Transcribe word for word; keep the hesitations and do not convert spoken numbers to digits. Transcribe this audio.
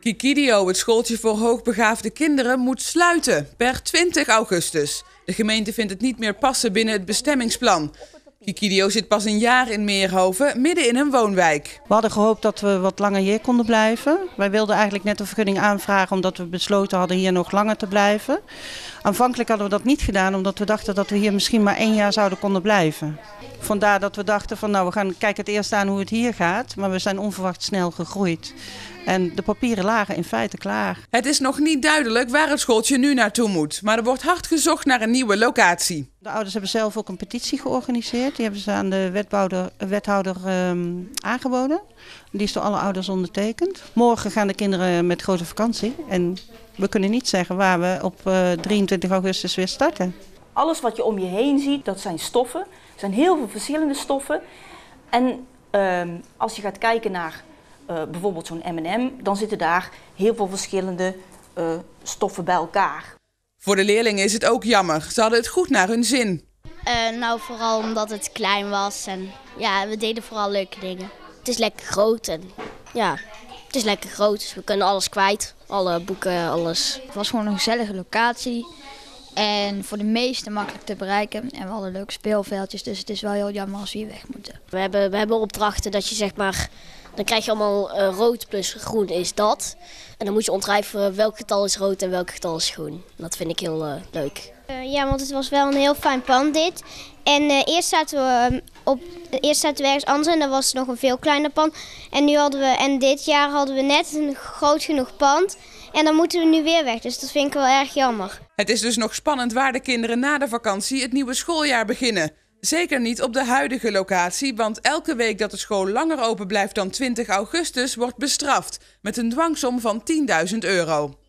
Kikidio, het schooltje voor hoogbegaafde kinderen, moet sluiten per twintig augustus. De gemeente vindt het niet meer passen binnen het bestemmingsplan. Kikidio zit pas een jaar in Meerhoven, midden in een woonwijk. We hadden gehoopt dat we wat langer hier konden blijven. Wij wilden eigenlijk net een vergunning aanvragen omdat we besloten hadden hier nog langer te blijven. Aanvankelijk hadden we dat niet gedaan omdat we dachten dat we hier misschien maar één jaar zouden konden blijven. Vandaar dat we dachten van nou we gaan kijken het eerst aan hoe het hier gaat. Maar we zijn onverwacht snel gegroeid. En de papieren lagen in feite klaar. Het is nog niet duidelijk waar het schooltje nu naartoe moet. Maar er wordt hard gezocht naar een nieuwe locatie. De ouders hebben zelf ook een petitie georganiseerd. Die hebben ze aan de wethouder, wethouder um, aangeboden. Die is door alle ouders ondertekend. Morgen gaan de kinderen met grote vakantie. En we kunnen niet zeggen waar we op uh, drieëntwintig augustus weer starten. Alles wat je om je heen ziet, dat zijn stoffen. Er zijn heel veel verschillende stoffen. En uh, als je gaat kijken naar uh, bijvoorbeeld zo'n M en M, dan zitten daar heel veel verschillende uh, stoffen bij elkaar. Voor de leerlingen is het ook jammer. Ze hadden het goed naar hun zin. Uh, nou, vooral omdat het klein was en ja, we deden vooral leuke dingen. Het is lekker groot en ja, het is lekker groot, dus we kunnen alles kwijt. Alle boeken, alles. Het was gewoon een gezellige locatie en voor de meesten makkelijk te bereiken. En we hadden leuke speelveldjes, dus het is wel heel jammer als we hier weg moeten. We hebben, we hebben opdrachten dat je zeg maar, dan krijg je allemaal uh, rood plus groen is dat. En dan moet je ontrijven welk getal is rood en welk getal is groen. Dat vind ik heel uh, leuk. Uh, ja, want het was wel een heel fijn pand dit. En uh, eerst zaten we uh, op, eerst zaten we ergens anders en dat was nog een veel kleiner pand. En nu hadden we, en dit jaar hadden we net een groot genoeg pand. En dan moeten we nu weer weg, dus dat vind ik wel erg jammer. Het is dus nog spannend waar de kinderen na de vakantie het nieuwe schooljaar beginnen. Zeker niet op de huidige locatie, want elke week dat de school langer open blijft dan twintig augustus wordt bestraft met een dwangsom van tienduizend euro.